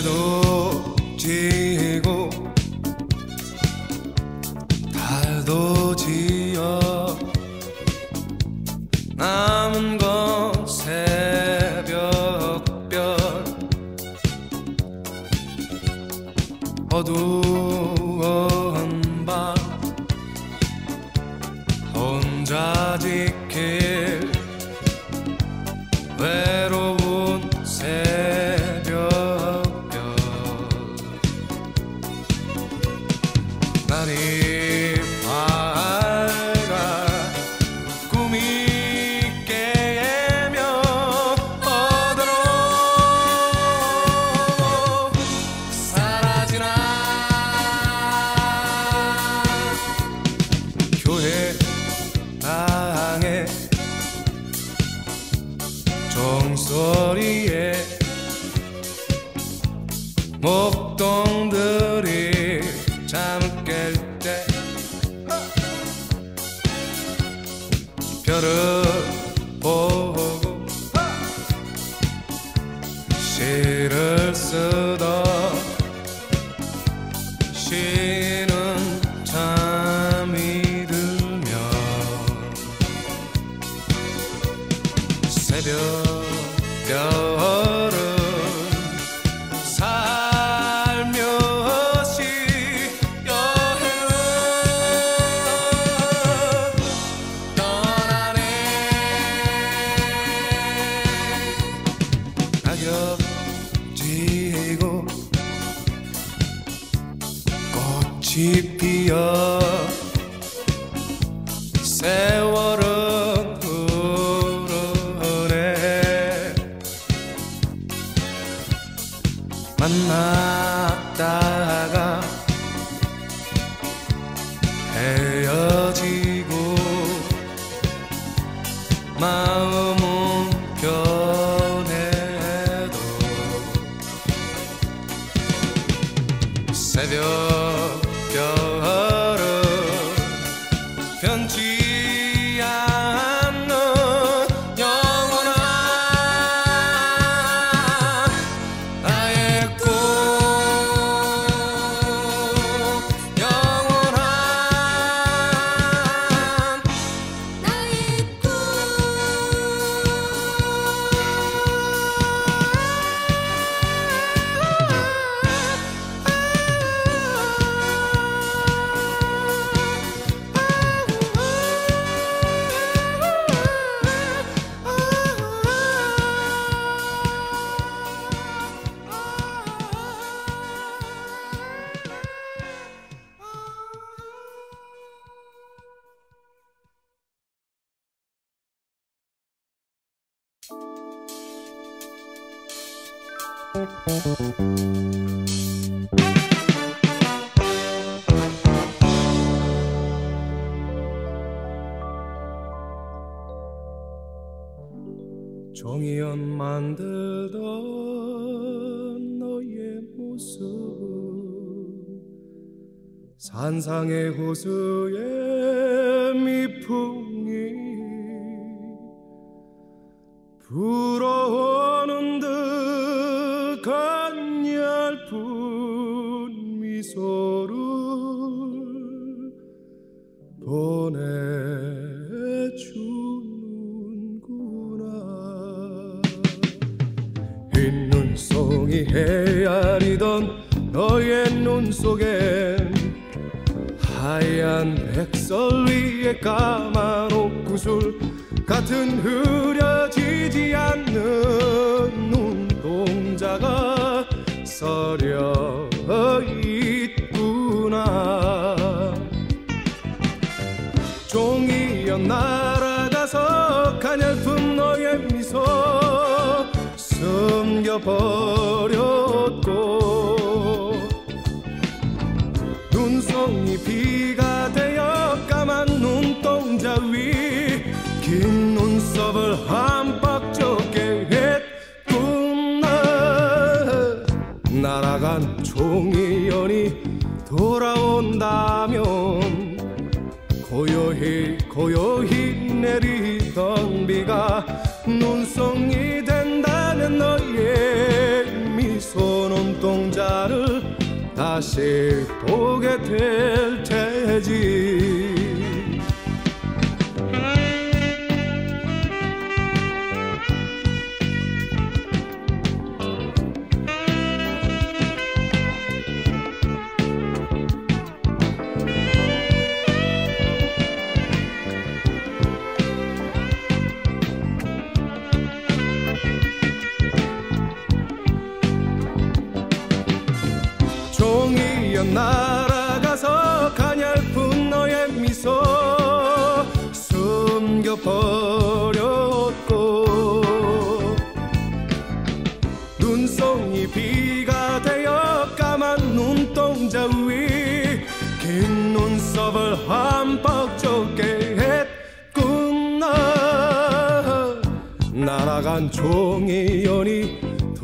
해도 지고 달도 지어 남은 건 새벽별 어두운 밤 혼자 지킬 외로운 새벽별 날이 밝아 꿈이 깨며 어디로 사라지나 교회 방에 종소리에 목동들이 잠을 깰 때 별을 보고 시를 쓰던 시는 잠이 들면 새벽별은 살며시 여행을 떠나네. 낙엽 지고 꽃이 피어 세월은 흐르네. 만났다가 헤어지고 마음은 변해도 새벽별은 변치 않는 영원한 나의 꿈 영원한 나의 꿈 종이연 만들던 너의 모습 산상의 호수의 미풍이 불어오는 듯 가냘픈 미소를 보내주는구나. 흰 눈송이 헤아리던 너의 눈 속엔 하얀 백설 위에 까만 옥구슬 같은 흐려지지 않는 눈동자가 서려 있구나. 종이연 날아가서 가냘픈 너의 미소 숨겨버렸고 눈송이 비가 되어 까만 눈동자 위 긴 눈썹을 한박 젖게 했구나. 날아간 종이연이 돌아온다면 고요히 고요히 내리던 비가 눈송이 된다면 너의 미소 눈동 다시 보게 될 테지. 종이여 날아가서 가냘픈 너의 미소 숨겨버렸고, 눈송이 비가 되어 까만 눈동자 위 긴 눈썹을 흠뻑 좁게 했구나. 날아간 종이연이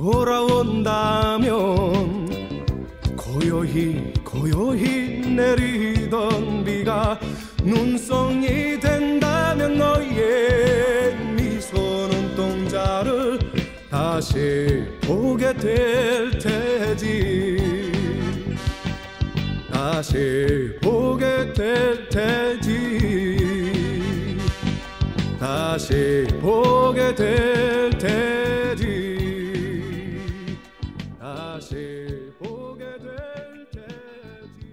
돌아온다면 고요히 고요히 내리던 비가 눈송이 된다면 너의 미소 눈동자를 다시 보게 될 테지. 다시 보게 될 테지. 다시 보게 될 테지. 다시 보게 될 테지.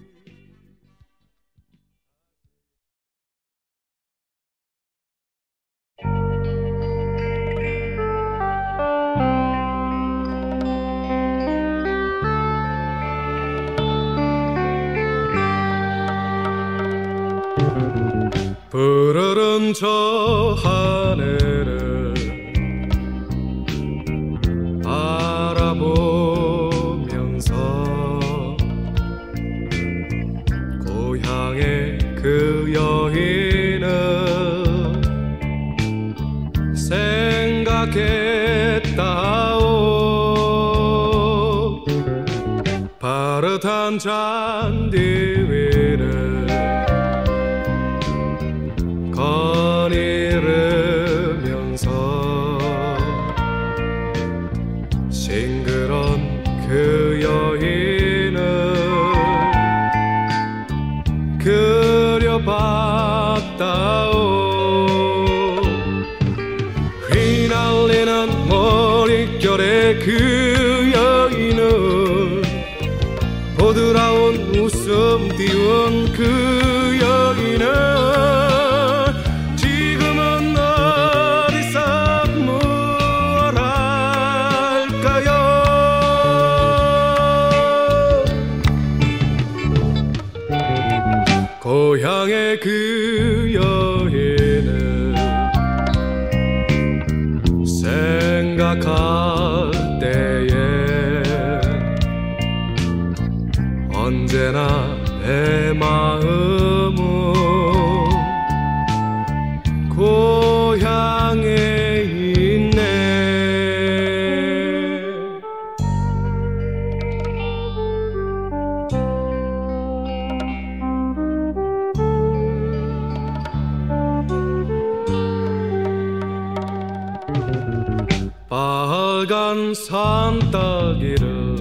푸르른 저 하늘을 바라보면서 고향의 그 여인을 생각했다오. 파릇한 잔디 위를 거닐으면서 싱그런 그 여인을 그려봤다오. 휘날리는 머릿결의 그 여인을 보드라운 웃음 띄운 그 여인을 고향의 그 여인을 생각할 때에 언제나 내 마음은 고향에 있네. 빨간 산딸기를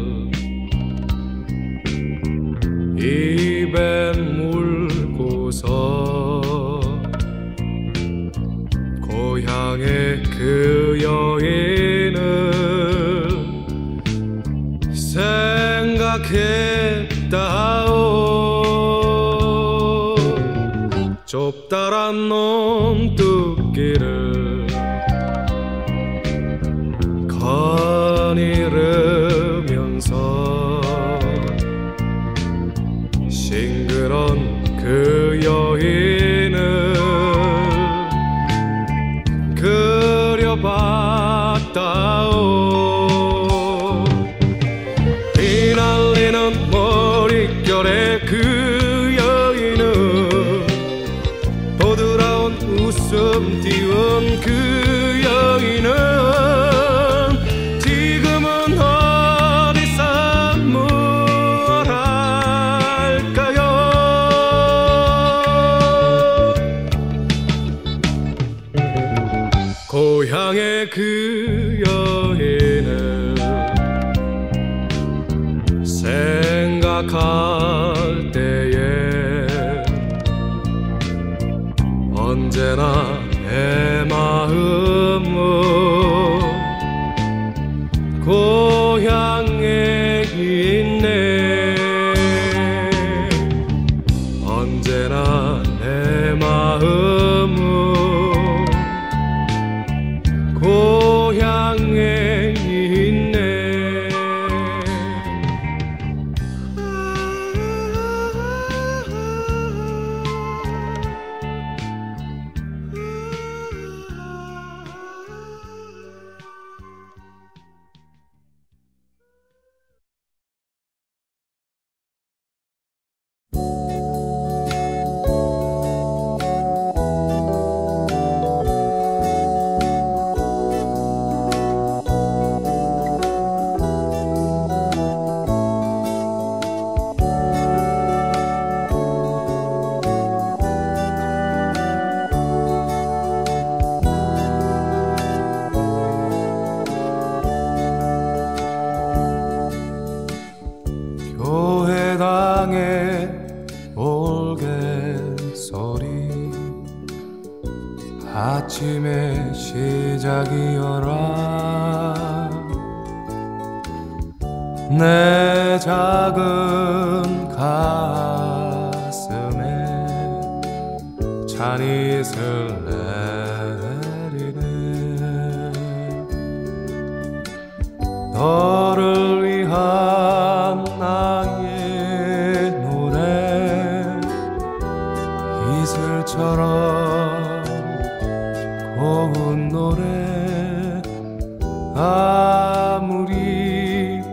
입에 물고서 고향의 그 여인을 생각했다오. 좁다란 논뚝길을 거닐으면서 싱그런 그 여인을 그려봤다오. 휘날리는 머릿결의 그 여인을 보드라운 웃음 띄운 그 여인을 고향의 그 여인을 생각할 고향에 있네. 언제나 내 마음은 고향에 있네. 교회당의 올갯소리 아침의 시작이여라. 내 작은 가슴에 찬이슬 내리네. 너를 위한 나의 노래 이슬처럼 고운 노래 아무리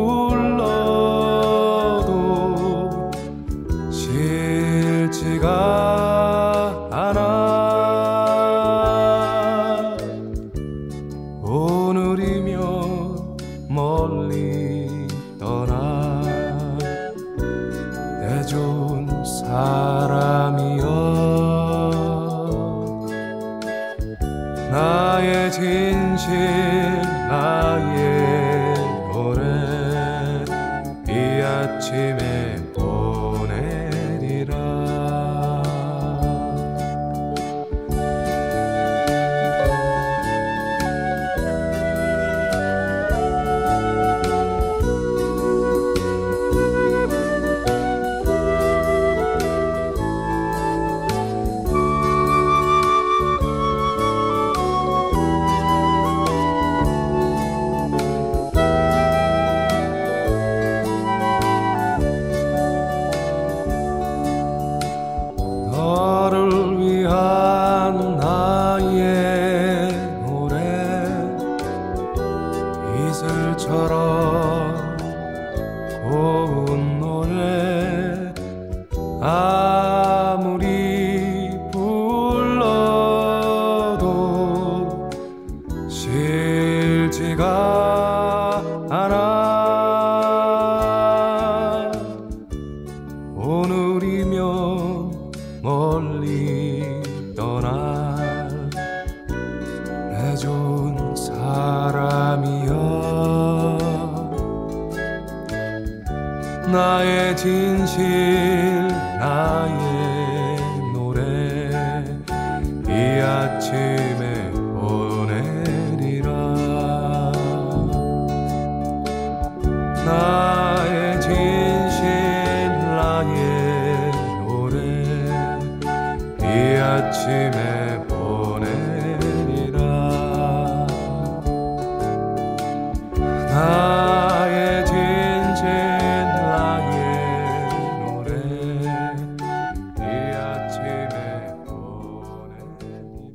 불러도 싫지가 않아. 오늘이면 멀리 떠나 내 좋은 사람이여. 나의 진실 나의 노래 이 아침에 보내리라. 너를 위한 나의 노래 이슬처럼 고운 노래 아무리 불러도 싫지가 않아. 오늘이면 멀리 떠날 내 좋은 사람이여. 나의 진실 나의 노래 이 아침에 보내리라. 나의 진실 나의 노래 이 아침에 보내리라. 나의 진실 나의 노래 이 아침에 보내리라.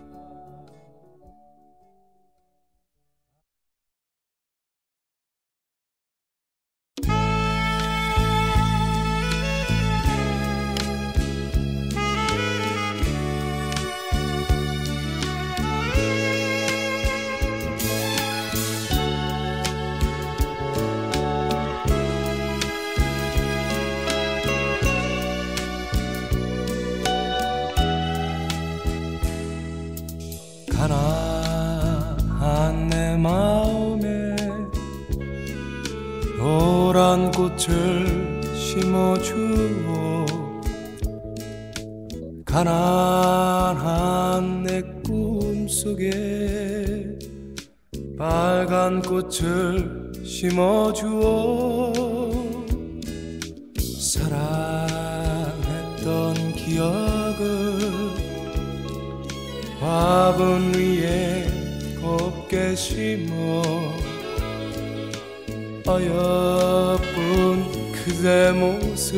가난한 내 마음에 노란 꽃을 심어주오. 가난한 내 꿈속에 빨간 꽃을 심어주오. 사랑했던 기억을 화분 위에 곱게 심어 어여쁜 그대 모습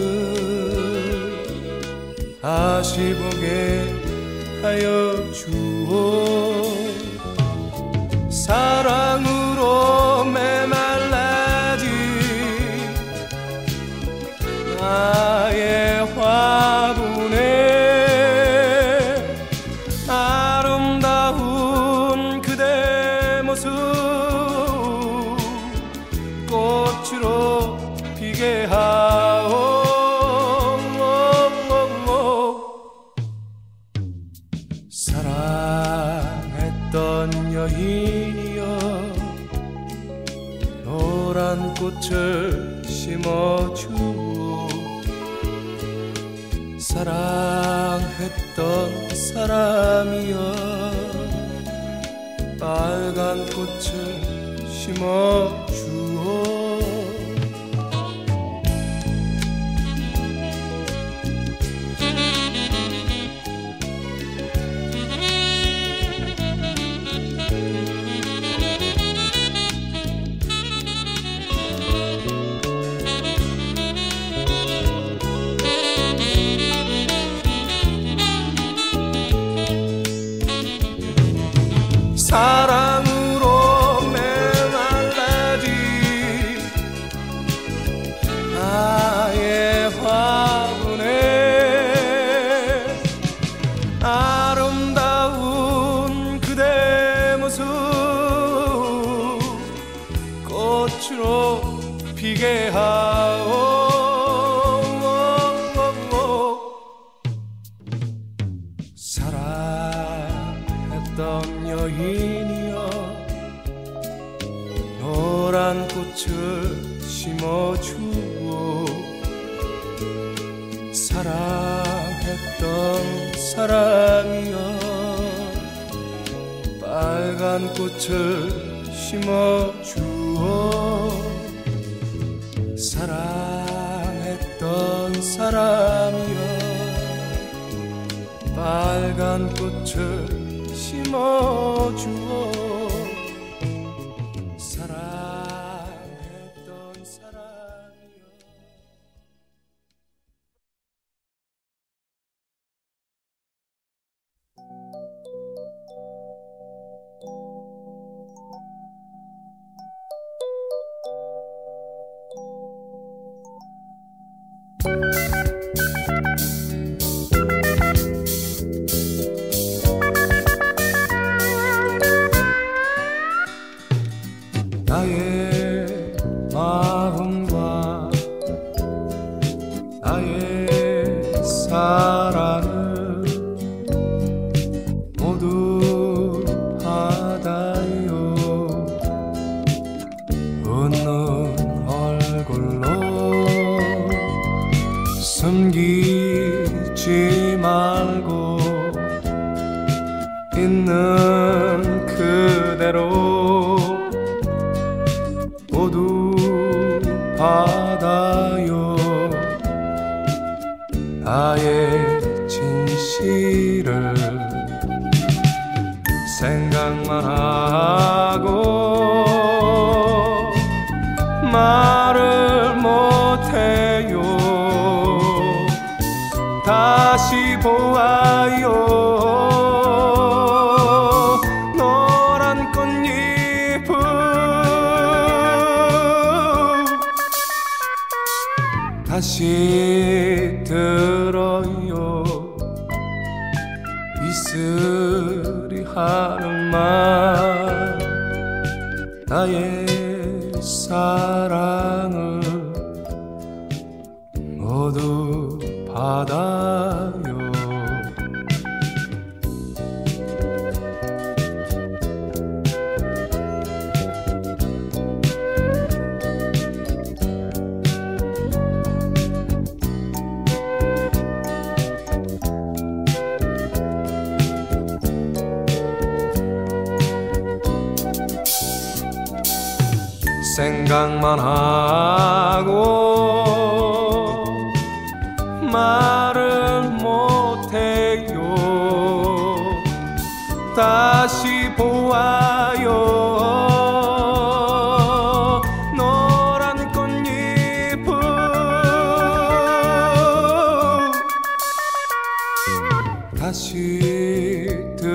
다시 보게 하여 주오. 사랑으로 메말라진 나의 화분에 아름다운 그대 모습 꽃으로 피게 하오. 사랑했던 여인이여 노란 꽃을 심어주오. 사랑했던 사람이여 빨간 꽃을 심어주오. 사랑으로 메말라진 나의 화분에 아름다운 그대 모습 꽃으로 피게 하오. 사랑했던 여인이여 노란 꽃을 심어주오. 사랑했던 사람이여 빨간 꽃을 심어주오. 사랑했던 사람이여 빨간 꽃을 심어주오. 사랑했던 사람이여. 나의 마음과 나의 사랑을 모두 받아요. 웃는 얼굴로 숨기지 말고 있는 그대로 모두 받아요. 나의 진실을 생각만 하고 말을 못해요. 다시 보아요. 노란 꽃잎을 다시 들어요. 이슬이 하는 말 나의 사랑을 모두 받아요. 생각만 하고 말은 못해요. 다시 보아요 노란 꽃잎을. 다시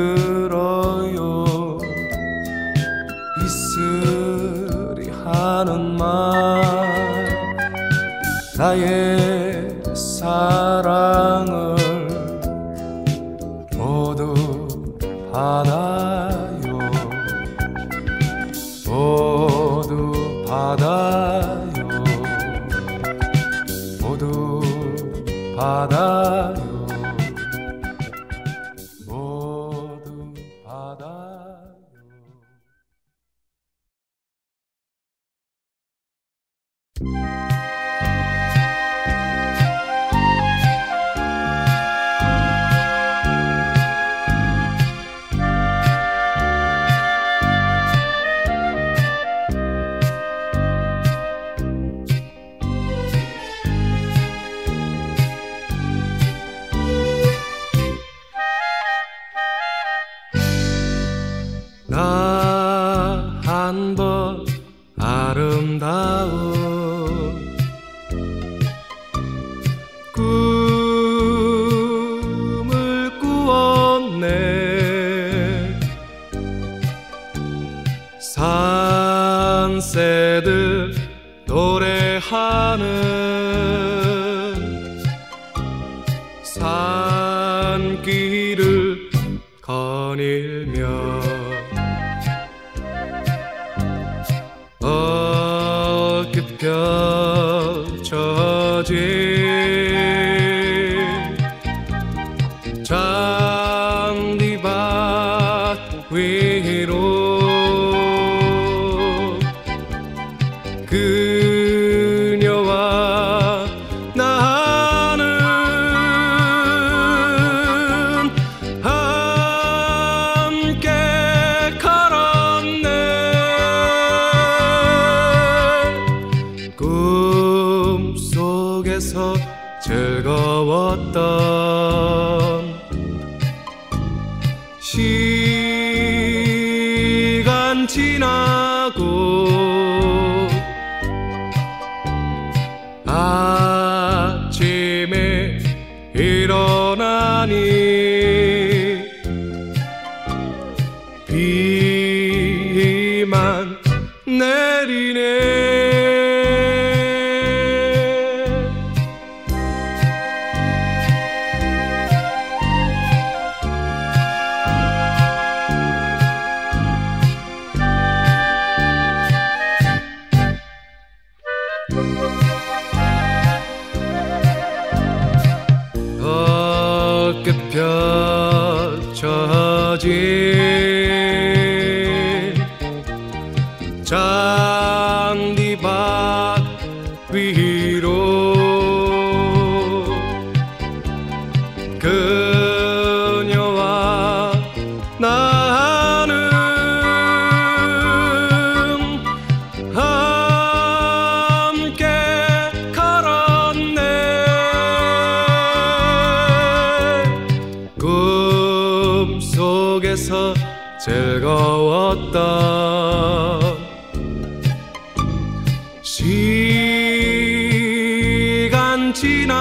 들어요 이슬이 하는 말. 나의 사랑을 모두 받아요. 모두 받아요. 모두 받아요. 모두 받아요. 나 한 번 아름다운 꿈을 꾸었네. 산새들 노래하는 산길을 거닐며 어긋 펼쳐진 잔디밭 위로 그녀와 나는 함께 걸었네. 꿈속에서 즐거웠던 시간 지나고 아침에 일어나니 비만 내리네. 어긋 펼쳐진 잔디밭 위로 그녀와 나는 함께 걸었네. 꿈속에서 즐거웠던 시간 지나